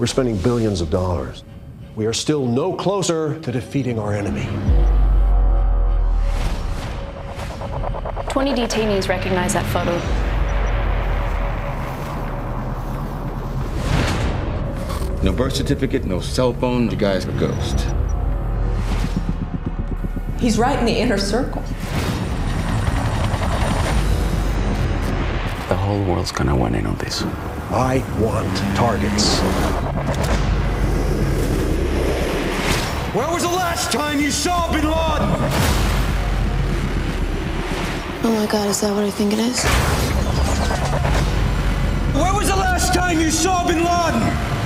We're spending billions of dollars. We are still no closer to defeating our enemy. 20 detainees recognize that photo. No birth certificate, no cell phone. The guy's a ghost. He's right in the inner circle. The whole world's gonna weigh in on this. I want targets. Where was the last time you saw bin Laden? Oh my God, is that what I think it is? Where was the last time you saw bin Laden?